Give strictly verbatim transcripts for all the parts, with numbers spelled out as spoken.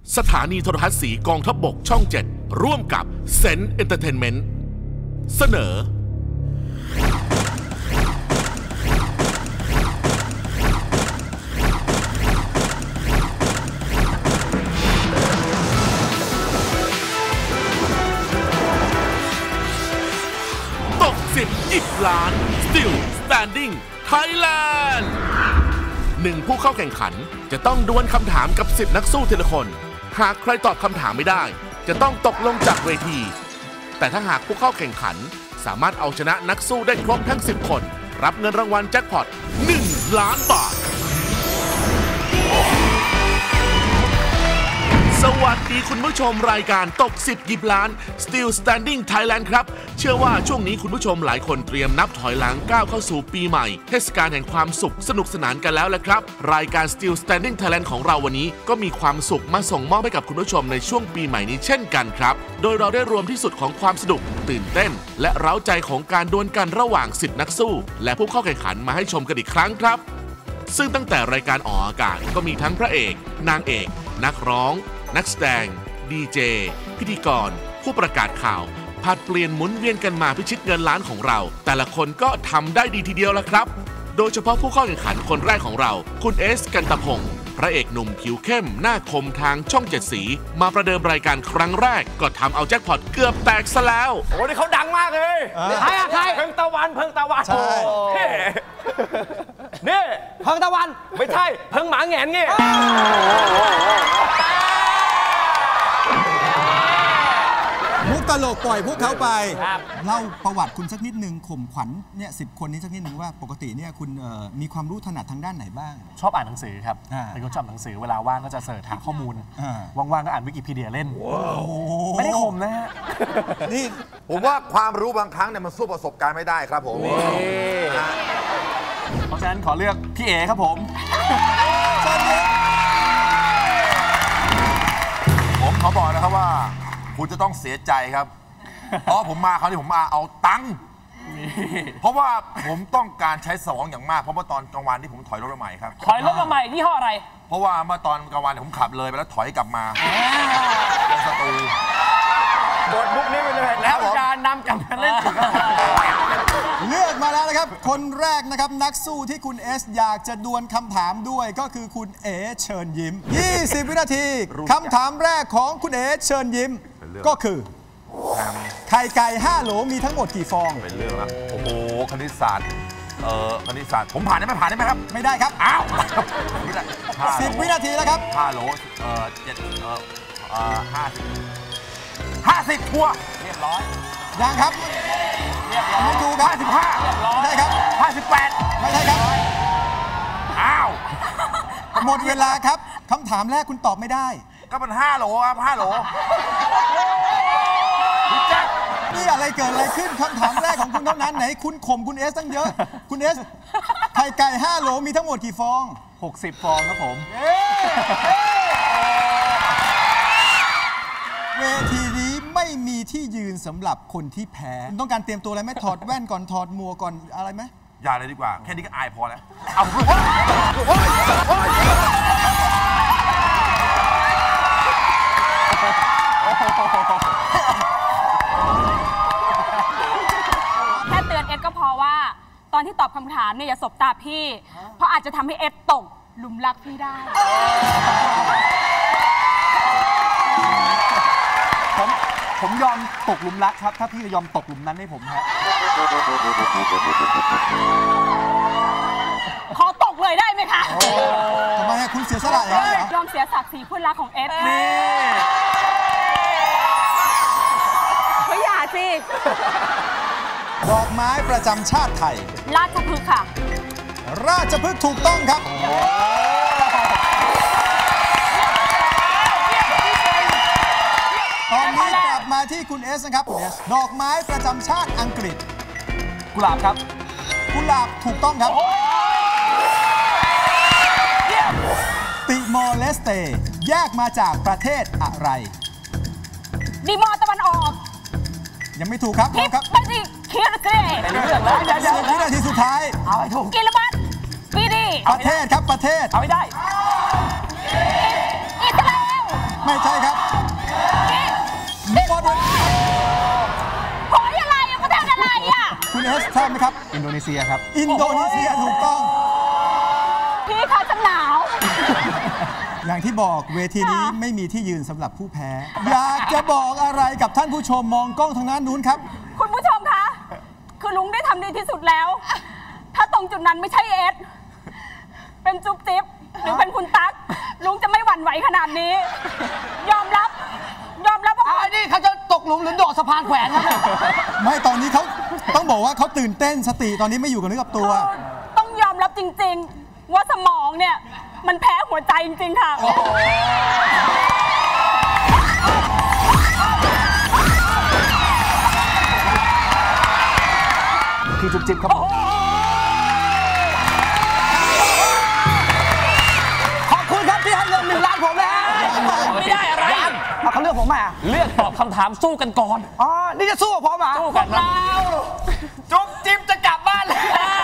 สถานีโทรทัศน์สีกองทัพบกช่องเจ็ดร่วมกับเซนเอนเตอร์เทนเมนต์เสนอตกสิบยิบล้าน Still Standing Thailand หนึ่งผู้เข้าแข่งขันจะต้องดวลคำถามกับสิบนักสู้ทีละคนหากใครตอบคำถามไม่ได้จะต้องตกลงจากเวทีแต่ถ้าหากผู้เข้าแข่งขันสามารถเอาชนะนักสู้ได้ครบทั้งสิบคนรับเงินรางวัลแจ็คพอตหนึ่งล้านบาทสวัสดีคุณผู้ชมรายการตกสิบยิบล้าน Still Standing Thailand ครับเชื่อว่าช่วงนี้คุณผู้ชมหลายคนเตรียมนับถอยหลังก้าวเข้าสู่ปีใหม่เทศกาลแห่งความสุขสนุกสนานกันแล้วแหละครับรายการ Still Standing Thailand ของเราวันนี้ก็มีความสุขมาส่งมอบให้กับคุณผู้ชมในช่วงปีใหม่นี้เช่นกันครับโดยเราได้รวมที่สุดของความสนุกตื่นเต้นและเร้าใจของการดวลกันระหว่างสิบนักสู้และผู้เข้าแข่งขันมาให้ชมกันอีกครั้งครับซึ่งตั้งแต่รายการออกอากาศก็มีทั้งพระเอกนางเอกนักร้องนักแสดงดีเจพิธีกรผู้ประกาศข่าวผลัดเปลี่ยนหมุนเวียนกันมาพิชิตเงินล้านของเราแต่ละคนก็ทำได้ดีทีเดียวละครับโดยเฉพาะผู้เข้าแข่งขันคนแรกของเราคุณเอสกันตะพงศ์พระเอกหนุ่มผิวเข้มหน้าคมทางช่องเจ็ดสีมาประเดิมรายการครั้งแรกก็ทำเอาแจ็คพอตเกือบแตกซะแล้วโอ้นี่เขาดังมากเลยใครอะใครเพิ่งตะวันเพิ่งตะวันใช่นี่เพิ่งตะวันไม่ใช่เพิ่งหมาแงนไงมุกตลกปล่อยพวกเขาไปเล่าประวัติคุณสักนิดหนึ่งข่มขวัญเนี่ยสิบคนนี้สักนิดหนึ่งว่าปกติเนี่ยคุณมีความรู้ถนัดทางด้านไหนบ้างชอบอ่านหนังสือครับเป็นคนชอบหนังสือเวลาว่างก็จะเสิร์ชหาข้อมูลว่างๆก็อ่านวิกิพีเดียเล่นไม่ได้ข่มนะฮะนี่ผมว่าความรู้บางครั้งเนี่ยมันสู้ประสบการณ์ไม่ได้ครับผมเพราะฉะนั้นขอเลือกพี่เอครับผมผมขอบอกนะครับว่าคุณจะต้องเสียใจครับเพราะผมมาคราวนี้ผมมาเอาตังค์เพราะว่าผมต้องการใช้สมองอย่างมากเพราะว่าตอนกลางวันที่ผมถอยรถมาใหม่ครับถอยรถมาใหม่ยี่ห้ออะไรเพราะว่าเมื่อตอนกลางวันผมขับเลยไปแล้วถอยกลับมาลงสตูกดบุกนี้ไปเลยแล้วการนำกลับมาเล่นเลือกมาแล้วนะครับคนแรกนะครับนักสู้ที่คุณเอสอยากจะดวลคำถามด้วยก็คือคุณเอเชิญยิ้มยี่สิบวินาทีคำถามแรกของคุณเอเชิญยิ้มก็คือไข่ไก่ห้าโหลมีทั้งหมดกี่ฟองเป็นเรื่องละโอ้โหคณิตศาสตร์เอ่อคณิตศาสตร์ผมผ่านได้ไหมผ่านได้ไหมครับไม่ได้ครับอ้าวสิบวินาทีแล้วครับห้าโหลเอ่อเจ็ดเอ่อเอ่อห้าสิบห้าสิบทัวเรียบร้อยยังครับเรียบร้อยไม่ถูกครับห้าสิบห้าไม่ใช่ครับห้าสิบแปดไม่ใช่ครับอ้าวหมดเวลาครับคำถามแรกคุณตอบไม่ได้ก็มันห้าโหลครับห้าโหลนี่อะไรเกิดอะไรขึ้นคำถามแรกของคุณเท่านั้นไหนคุณข่มคุณเอสตั้งเยอะคุณเอสไข่ไก่ห้าโหลมีทั้งหมดกี่ฟองหกสิบฟองครับผมเวทีนี้ไม่มีที่ยืนสำหรับคนที่แพ้ต้องการเตรียมตัวอะไรไหมถอดแว่นก่อนถอดหมวกก่อนอะไรไหมอย่าเลยดีกว่าแค่นี้ก็อายพอแล้วเอาแค่เตือนเอ็ดก็พอว่าตอนที่ตอบคำถามเนี่ยอย่าสบตาพี่เพราะอาจจะทำให้เอ็ดตกหลุมรักพี่ได้ผมผมยอมตกหลุมรักครับถ้าพี่ยอมตกหลุมนั้นให้ผมครับขอตกเลยได้ไหมคะทำไมคุณเสียสละอย่างนี้ยอมเสียศักดิ์ศรีคุณรักของเอ็ดนี่ไม่อยากสิดอกไม้ประจำชาติไทยราชพฤกษ์ค่ะราชพฤกษ์ถูกต้องครับตอนนี้กลับมาที่คุณเอสนะครับคุณเอสดอกไม้ประจำชาติอังกฤษกุหลาบครับกุหลาบถูกต้องครับติมอร์เลสเตแยกมาจากประเทศอะไรดิมอร์ตะวันออกยังไม่ถูกครับทิปบันดีคิร์เกย์เป็นเรื่องแล้วสิบวินาทีสุดท้ายเอาให้ถูกกิลบัตปีดีประเทศครับประเทศเอาไม่ได้อิสราเอลไม่ทราบไหมครับอินโดนีเซียครับอินโดนีเซียถูกต้องพี่คะฉันหนาวอย่างที่บอกเวทีนี้ไม่มีที่ยืนสำหรับผู้แพ้ อยากจะบอกอะไรกับท่านผู้ชมมองกล้องทางด้านนู้นครับคุณผู้ชมคะ คือลุงได้ทำดีที่สุดแล้ว ถ้าตรงจุดนั้นไม่ใช่เอส เป็นจุ๊บจิ๊บหรือเป็นคุณตั๊ก ลุงจะไม่หวั่นไหวขนาดนี้ ยอมรับ ยอมรับว่าไอ้นี่เขาจะตกหลุมหรือโดดสะพานแขวนครับเนี่ยไม่ตอนนี้เขาต้องบอกว่าเขาตื่นเต้นสติตอนนี้ไม่อยู่กับเนื้อกับตัวต้องยอมรับจริง ๆ ว่าสมองเนี่ย มันแพ้หัวใจจริง ๆ ค่ะพี่จุ๊บจิ๊บครับผมขอบคุณครับที่ให้เงินหนึ่งล้านผมนะฮะไม่ได้อะไรเอาเขาเลือกผมมาเลือกตอบคำถามสู้กันก่อนอ๋อ นี่จะสู้กับผมเหรอสู้กันครับจุ๊บจิ๊บจะกลับบ้านแล้ว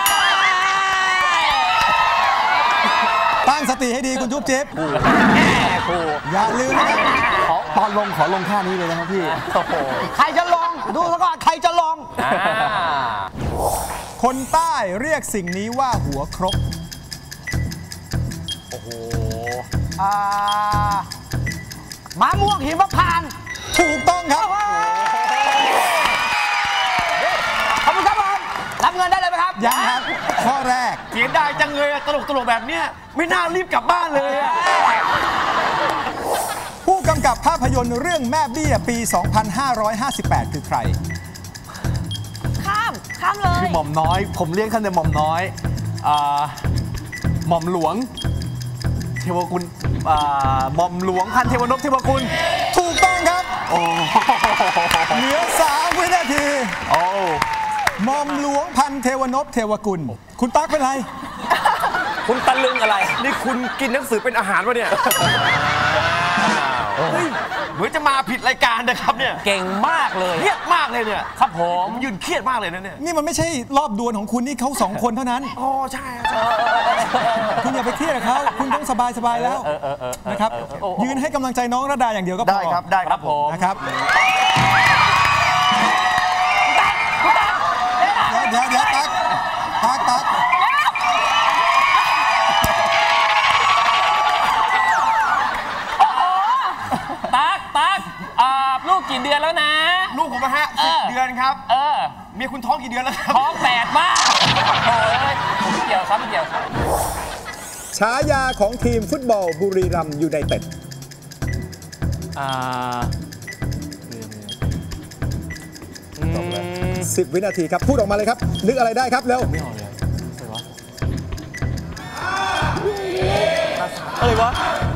ตั้งสติให้ดีคุณจุ๊บจิ๊บอย่าลืมนะครับขอตอนลงขอลงท่านี้เลยนะครับพี่โอ้โหใครจะลอง ดูซะก่อน ใครจะลองอ่าคนใต้เรียกสิ่งนี้ว่าหัวครกอ่าม้าม่วงหิมพานต์ถูกต้องครับขอบคุณครับผมรับเงินได้เลยไหมครับยังครับ ข้อแรกเขียนได้จังเลยตลกตลกแบบเนี้ยไม่น่ารีบกลับบ้านเลยอะผู้กำกับภาพยนตร์เรื่องแม่เบี้ยปี สองพันห้าร้อยห้าสิบแปด คือใครข้าม ข้ามเลยคือหม่อมน้อย ผมเรียกท่านแต่หม่อมน้อยอ่าหม่อมหลวง เทวกุลอ่าหม่อมหลวงพันเทวนพเทวกุลถูกต้องครับโอ้เหลือสามวินาทีโอ้หม่อมหลวงพันเทวนพเทวกุล คุณตั๊กเป็นไรคุณตะลึงอะไรนี่คุณกินหนังสือเป็นอาหารวะเนี่ยเฮ้ยเหมือนจะมาผิดรายการนะครับเนี่ยเก่งมากเลยเครียดมากเลยเนี่ยครับผมผมยืนเครียดมากเลยนะเนี่ยนี่มันไม่ใช่รอบดวลของคุณนี่เขาสองคนเท่านั้นอ๋อใช่ใช่คุณอย่าไปเครียดกับเขาคุณต้องสบายสบายๆแล้วนะครับ ยืนให้กำลังใจน้องระดาอย่างเดียวก็พอได้ครับ ได้ครับผมนะครับ เดี๋ยวเดี๋ยวตั๊กตั๊กตั๊กตั๊กตั๊กอ่าลูกกี่เดือนแล้วนะลูกผมนะฮะเอสิบอเดือนครับเออเมียคุณท้องกี่เดือนแล้วครับท้องแปดบ้าโอ้ยผมไม่เกี่ยวครับไม่เกี่ยวครับฉายาของทีมฟุตบอลบุรีรัมย์ยูไนเต็ดอ่าสิบวินาทีครับ พูดออกมาเลยครับ นึกอะไรได้ครับ เร็วอะไรวะ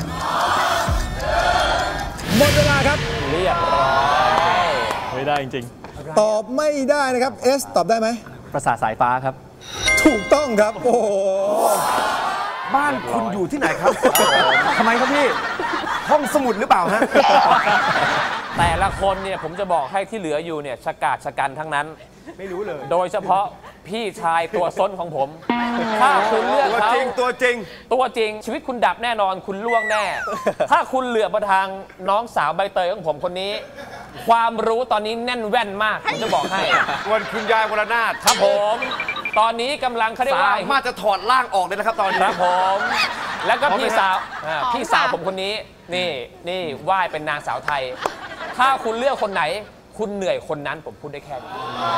หมดเวลาครับเรียบร้อยไม่ได้จริงตอบไม่ได้นะครับ เอส ตอบได้ไหมๆ ประสาทสายฟ้าครับถูกต้องครับ โอ้โหบ้านคุณอยู่ที่ไหนครับทำไมครับพี่ห้องสมุดหรือเปล่าฮะแต่ละคนเนี่ยผมจะบอกให้ที่เหลืออยู่เนี่ยชะกาดชะกันทั้งนั้นไม่รู้เลยโดยเฉพาะพี่ชายตัวซ้นของผม ถ้าคุณเลือกตัวเขาจริงตัวจริงตัวจริงชีวิตคุณดับแน่นอนคุณล่วงแน่ ถ้าคุณเหลือบมาทางน้องสาวใบเตยของผมคนนี้ ความรู้ตอนนี้แน่นแว่นมากผมจะบอกให้วันคุณยายวรนาถครับผม ตอนนี้กำลังเขาเรียกสาว่ามารถจะถอดร่างออกเลยนะครับตอนนี้ครับผม แล้วก็พร้อมไหมพี่สาวอ่าพี่สาวผมคนนี้นี่นี่ไหว้เป็นนางสาวไทย ถ้าคุณเลือกคนไหน คุณเหนื่อยคนนั้นผมพูดได้แค่นี้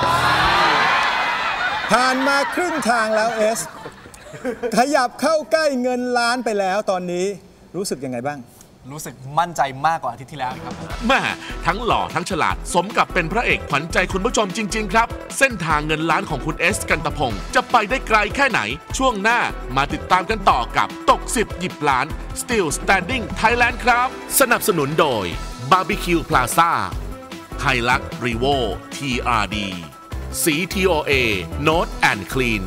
ผ่านมาครึ่งทางแล้วเอส ขยับเข้าใกล้เงินล้านไปแล้วตอนนี้รู้สึกยังไงบ้างรู้สึกมั่นใจมากกว่าอาทิตย์ที่แล้วครับแม่ทั้งหล่อทั้งฉลาดสมกับเป็นพระเอกขวัญใจคุณผู้ชมจริง ๆ ครับ เส้นทางเงินล้านของคุณเอสกันตะพงศ์จะไปได้ไกลแค่ไหน ช่วงหน้ามาติดตามกันต่อกับตกสิบหยิบล้าน Still Standing Thailand ครับ สนับสนุนโดย Barbecue Plaza ไฮลักรีโว ที อาร์ ดี สี ที โอ เอ Note and Clean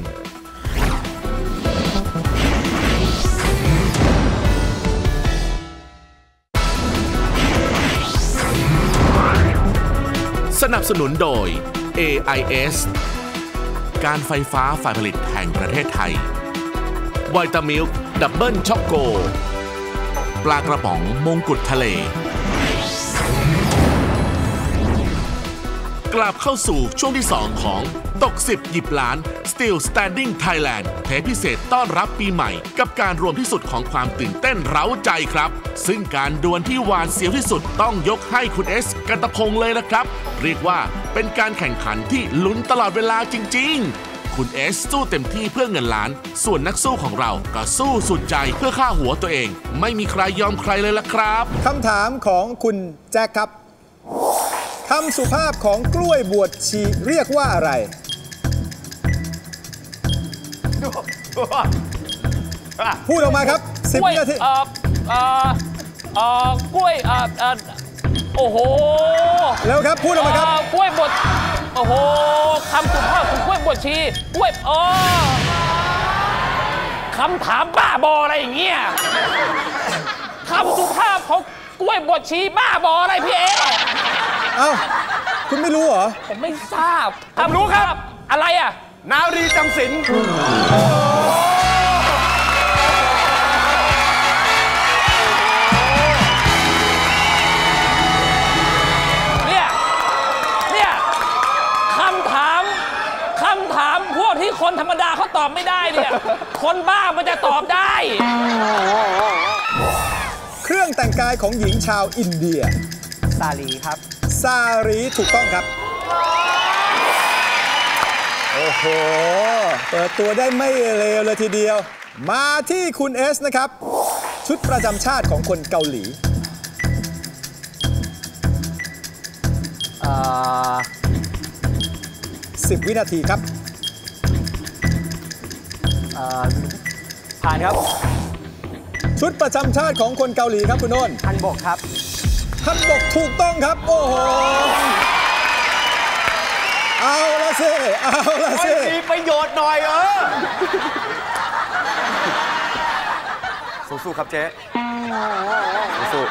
สนับสนุนโดย เอ ไอ เอส การไฟฟ้าฝ่ายผลิตแห่งประเทศไทยไวตามิลค์ดับเบิลช็อกโกปลากระป๋องมงกุฎทะเลกลับเข้าสู่ช่วงที่สองของตกสิบหยิบล้าน Still Standing Thailand เทปพิเศษต้อนรับปีใหม่กับการรวมที่สุดของความตื่นเต้นเร้าใจครับซึ่งการดวลที่หวาดเสียวที่สุดต้องยกให้คุณเอสกันตะพงเลยนะครับเรียกว่าเป็นการแข่งขันที่ลุ้นตลอดเวลาจริงๆคุณเอสสู้เต็มที่เพื่อเงินล้านส่วนนักสู้ของเราก็สู้สุดใจเพื่อฆ่าหัวตัวเองไม่มีใครยอมใครเลยล่ะครับคำถามของคุณแจ็คครับคำสุภาพของกล้วยบวชชีเรียกว่าอะไรพูดออกมาครับสิบวินาทีเอ่อเอ่อเอ่อกล้วยเอ่อเอ่อโอ้โหแล้วครับพูดออกมาครับกล้วยบดโอ้โหคำสุภาพของกล้วยบดชีกล้วยอ๋อคำถามบ้าบออะไรอย่างเงี้ยคำสุภาพของกล้วยบดชีบ้าบออะไรพี่เอเอ้าคุณไม่รู้เหรอผมไม่ทราบผมรู้ครับอะไรอ่ะนารีจำศีลเนี่ยเนี่ยคำถามคำถามพวกที่คนธรรมดาเขาตอบไม่ได้เนี่ยคนบ้ามันจะตอบได้เครื่องแต่งกายของหญิงชาวอินเดียสาลีครับสาลีถูกต้องครับโอ้โหเปิดตัวได้ไม่เลวเลยทีเดียวมาที่คุณเอสนะครับชุดประจำชาติของคนเกาหลีสิบวินาทีครับผ่านครับชุดประจำชาติของคนเกาหลีครับคุณโน่นฮันบกครับฮันบกถูกต้องครับโอ้โหเอาละสิเอาละสิมีประโยชน์หน่อยเออสู้ๆครับเจ๊สู้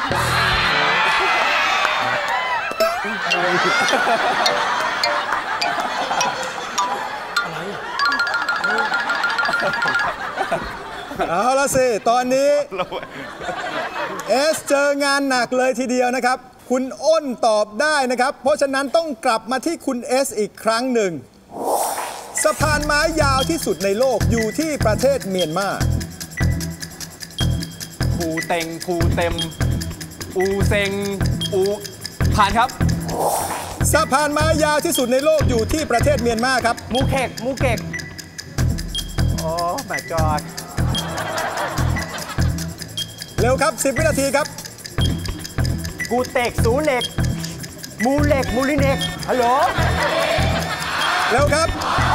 เอาละสิตอนนี้เอสเจองานหนักเลยทีเดียวนะครับคุณอ้นตอบได้นะครับเพราะฉะนั้นต้องกลับมาที่คุณเอสอีกครั้งหนึ่งสะพานไม้ยาวที่สุดในโลกอยู่ที่ประเทศเมียนมาภูเต็งภูเต็มอูเซงอูผ่านครับสะพานไม้ยาวที่สุดในโลกอยู่ที่ประเทศเมียนมาครับมูเกกมูเกกโอ้ my god เร็วครับสิบวินาทีครับกูเตกสูเล็กมูเล็กมูลิเน็กฮัลโหลเร็วครับ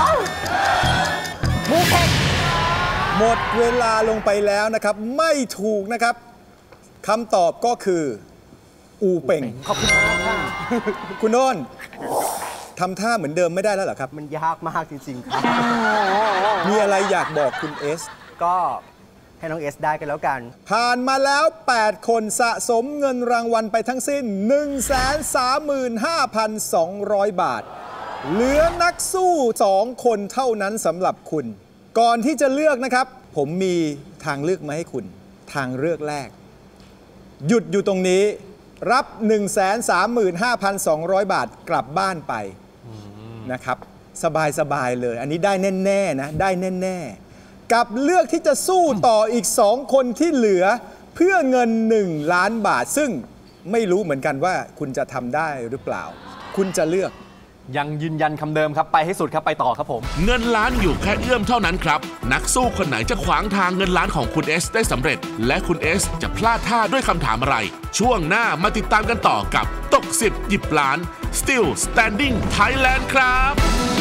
มูเก็กหมดเวลาลงไปแล้วนะครับไม่ถูกนะครับคำตอบก็คืออูเป่งขอบคุณมากค่ะคุณโน่นทำท่าเหมือนเดิมไม่ได้แล้วเหรอครับมันยากมากจริงๆครับมีอะไรอยากบอกคุณเอสก็ให้น้องเอสได้กันแล้วกันผ่านมาแล้วแปดคนสะสมเงินรางวัลไปทั้งสิ้น หนึ่งแสนสามหมื่นห้าพันสองร้อย บาทเหลือนักสู้สองคนเท่านั้นสำหรับคุณก่อนที่จะเลือกนะครับผมมีทางเลือกมาให้คุณทางเลือกแรกหยุดอยู่ตรงนี้รับ หนึ่งแสนสามหมื่นห้าพันสองร้อย บาทกลับบ้านไปนะครับสบายๆเลยอันนี้ได้แน่ๆนะได้แน่ๆกับเลือกที่จะสู้ต่ออีกสองคนที่เหลือเพื่อเงินหนึ่งล้านบาทซึ่งไม่รู้เหมือนกันว่าคุณจะทำได้หรือเปล่าคุณจะเลือกยังยืนยันคำเดิมครับไปให้สุดครับไปต่อครับผมเงินล้านอยู่แค่เอื้อมเท่านั้นครับนักสู้คนไหนจะขวางทางเงินล้านของคุณเอสได้สำเร็จและคุณเอสจะพลาดท่าด้วยคำถามอะไรช่วงหน้ามาติดตามกันต่อกับตกสิบหยิบล้าน Still Standing Thailand ครับ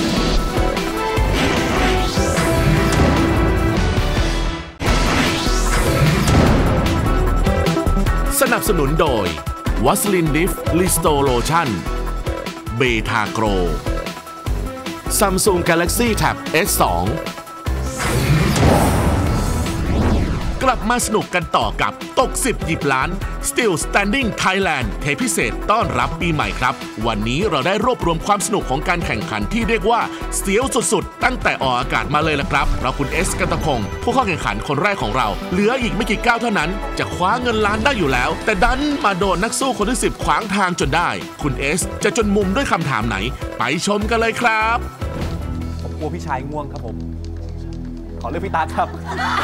สนับสนุนโดยวัสลินดิฟลิสโตโลชั่นเบทาโกร Samsung Galaxy Tab เอส สอง กลับมาสนุกกันต่อกับตกสิบหยิบล้าน Still Standing Thailand เทปพิเศษต้อนรับปีใหม่ครับวันนี้เราได้รวบรวมความสนุกของการแข่งขันที่เรียกว่าเสียวสุดๆตั้งแต่ออกอากาศมาเลยละครับเพราะคุณเอสกันตะพงศ์ผู้เข้าแข่งขันคนแรกของเราเหลืออีกไม่กี่ก้าวเท่านั้นจะคว้าเงินล้านได้อยู่แล้วแต่ดันมาโดนนักสู้คนที่สิบขวางทางจนได้คุณเอสจะจนมุมด้วยคำถามไหนไปชมกันเลยครับผมกลัวพี่ชายง่วงครับผมขอเลือกพี่ตั๊กครับ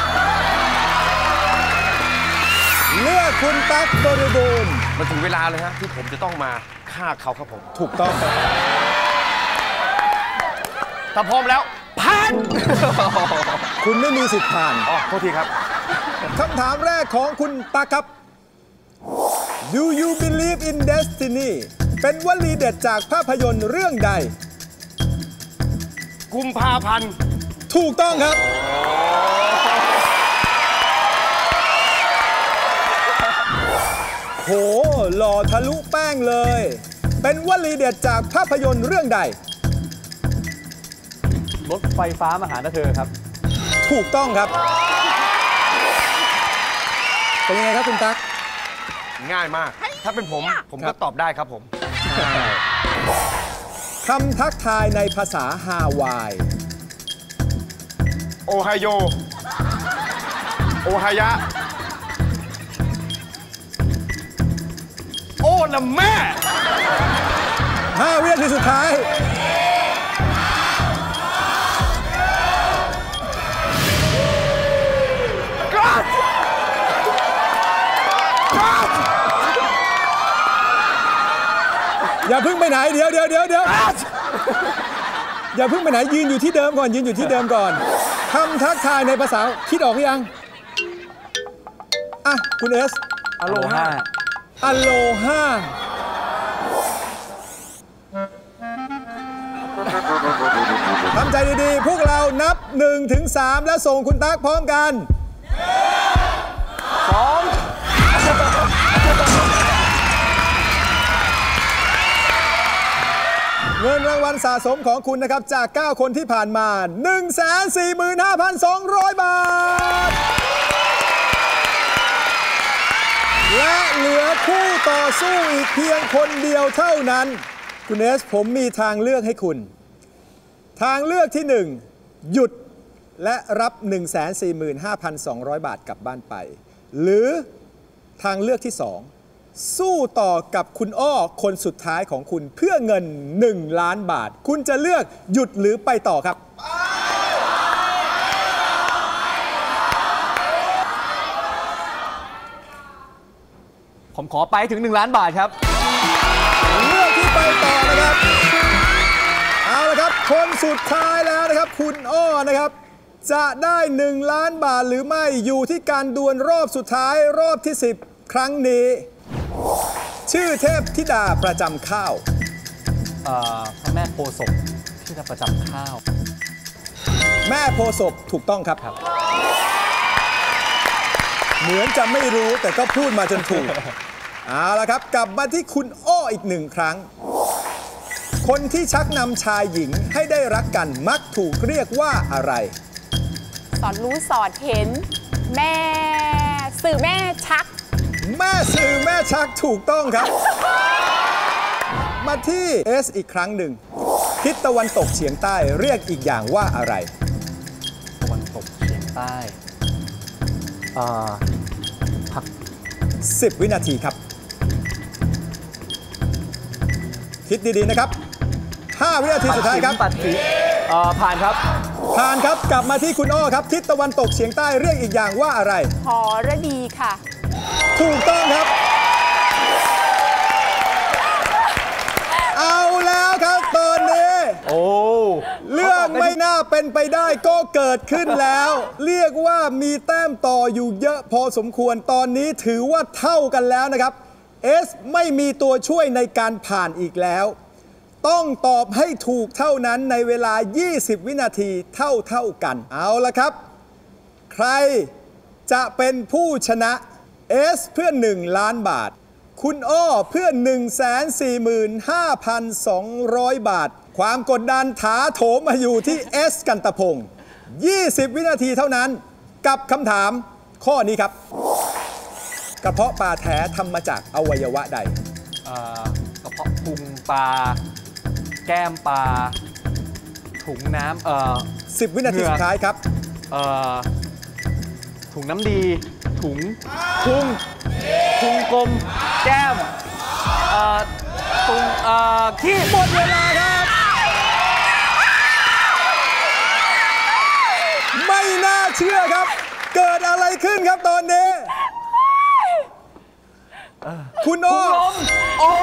เลือกคุณตั๊กบริบูรณ์มาถึงเวลาเลยฮะที่ผมจะต้องมาฆ่าเขาครับผมถูกต้องถ้าพร้อมแล้วผ่านคุณไม่มีสิทธิ์ผ่านอ๋อโทษทีครับคำถามแรกของคุณตั๊กครับ Do you believe in destiny เป็นวลีเด็ดจากภาพยนตร์เรื่องใดกุมภาพันธ์ถูกต้องครับโหหล่อทะลุแป้งเลยเป็นวลีเด็ดจากภาพยนตร์เรื่องใดรถไฟฟ้ามาหาเธอครับถูกต้องครับเป็นยังไงครับคุณตั๊กง่ายมากถ้าเป็นผมผมก็ตอบได้ครับผมคำทักทายในภาษาฮาวายโอไฮโอโอไฮยะโอ้ละแม่ห้าวินาทีสุดท้ายอย่าเพิ่งไปไหนเดี๋ยวเดี๋ยวเดี๋ยวเดี๋ยวอย่าเพิ่งไปไหนยืนอยู่ที่เดิมก่อนยืนอยู่ที่เดิมก่อนคำทักทายในภาษาคิดออกหรือยังอ่ะคุณเอสอโลฮาอโลฮาทำใจดีๆพวกเรานับหนึ่งถึงสามแล้วส่งคุณตั๊กพร้อมกันสองเงินรางวัลสะสมของคุณนะครับจากเก้าคนที่ผ่านมา หนึ่งแสนสี่หมื่นห้าพันสองร้อย บาทและเหลือคู่ต่อสู้อีกเพียงคนเดียวเท่านั้นคุณเอสผมมีทางเลือกให้คุณทางเลือกที่หนึ่งหยุดและรับ หนึ่งแสนสี่หมื่นห้าพันสองร้อย บาทกลับบ้านไปหรือทางเลือกที่สองสู้ต่อกับคุณอ้อคนสุดท้ายของคุณเพื่อเงินหนึ่งล้านบาทคุณจะเลือกหยุดหรือไปต่อครับผมขอไปถึงหนึ่งล้านบาทครับเลือกที่ไปต่อนะครับเอาละครับคนสุดท้ายแล้วนะครับคุณอ้อนะครับจะได้หนึ่งล้านบาทหรือไม่อยู่ที่การดวลรอบสุดท้ายรอบที่สิบครั้งนี้ชื่อเทพธิดาประจำข้าวพระแม่โพธิ์ศพที่จะประจำข้าวแม่โพธิ์ศพถูกต้องครับเหมือนจะไม่รู้แต่ก็พูดมาจนถูกเอาละครับกลับมาที่คุณอ้ออีกหนึ่งครั้งคนที่ชักนำชายหญิงให้ได้รักกันมักถูกเรียกว่าอะไรสอนรู้สอนเห็นแม่สื่อแม่ชักแม่สื่อแม่ชักถูกต้องครับมาที่เอสอีกครั้งหนึ่งทิศตะวันตกเฉียงใต้เรียกอีกอย่างว่าอะไรตะวันตกเฉียงใต้อ่าพักสิบวินาทีครับคิดดีๆนะครับห้าวินาทีสุดท้ายครับปัดสีผ่านครับผ่านครับกลับมาที่คุณอ้อครับทิศตะวันตกเฉียงใต้เรียกอีกอย่างว่าอะไรหอระดีค่ะถูกต้องครับเอาแล้วครับตอนนี้โอ้เรื่องไม่น่าเป็นไปได้ก็เกิดขึ้นแล้วเรียกว่ามีแต้มต่ออยู่เยอะพอสมควรตอนนี้ถือว่าเท่ากันแล้วนะครับเอสไม่มีตัวช่วยในการผ่านอีกแล้วต้องตอบให้ถูกเท่านั้นในเวลายี่สิบวินาทีเท่าๆกันเอาละครับใครจะเป็นผู้ชนะเอสเพื่อหนึ่งล้านบาทคุณอ้อเพื่อ หนึ่งแสนสี่หมื่นห้าพันสองร้อย บาทความกดดันถาโถมมาอยู่ที่เอสกันตะพงศ์ยี่สิบวินาทีเท่านั้นกับคำถามข้อนี้ครับกระเพาะปลาแท้ทำมาจากอวัยวะใดเอ่อกระเพาะพุงปลาแก้มปลาถุงน้ำเอ่อสิบ วินาทีเหงื่อสุดท้ายครับเอ่อถุงน้ำดีถุงพุงพุงกลมแก้มเอ่อตุงเอ่อขี้หมดเวลาครับ ไม่น่าเชื่อครับ เกิดอะไรขึ้นครับตอนนี้ คุณโอ้โอ้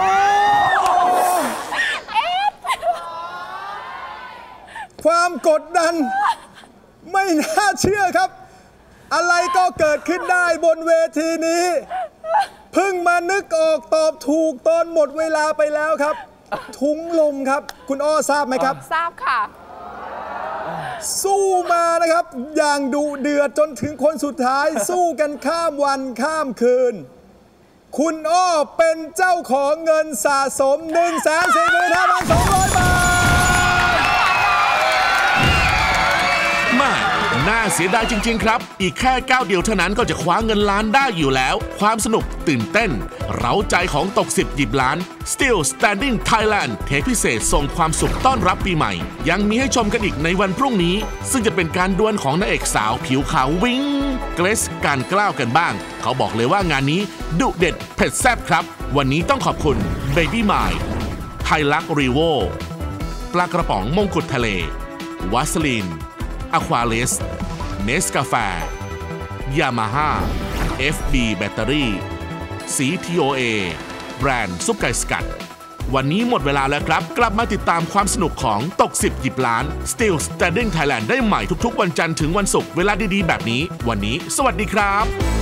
ความกดดัน ไม่น่าเชื่อครับ อะไรก็เกิดขึ้นได้บนเวทีนี้ เพิ่งมานึกออกตอบถูกตอนหมดเวลาไปแล้วครับ ถุงลมครับ คุณอ้อทราบไหมครับทราบค่ะสู้มานะครับ อย่างดุเดือดจนถึงคนสุดท้าย สู้กันข้ามวันข้ามคืน คุณอ้อเป็นเจ้าของเงินสะสม หนึ่งแสนสี่หมื่นห้าพันสองร้อย บาทมาน่าเสียดายจริงๆครับ อีกแค่ก้าวเดียวเท่านั้นก็จะคว้าเงินล้านได้อยู่แล้ว ความสนุกตื่นเต้น เร้าใจของตกสิบหยิบล้าน Still Standing Thailand เทปพิเศษส่งความสุขต้อนรับปีใหม่ ยังมีให้ชมกันอีกในวันพรุ่งนี้ ซึ่งจะเป็นการดวลของนางเอกสาวผิวขาววิ้งเกรซการกล้าวกันบ้าง เขาบอกเลยว่างานนี้ดุเด็ดเผ็ดแซ่บครับ วันนี้ต้องขอบคุณ Baby My ไทยลักรีโวปลากระป๋องมงกุฎทะเลวัสลีนอควาเลสเนสกาแฟยามาฮ่า เอฟ บี แบตเตอรี่สี ที โอ เอ แบรนด์ซุปไก่สกัด วันนี้หมดเวลาแล้วครับ กลับมาติดตามความสนุกของตกสิบหยิบล้าน Still Standing Thailand ได้ใหม่ทุกๆวันจันทร์ถึงวันศุกร์เวลาดีๆแบบนี้ วันนี้สวัสดีครับ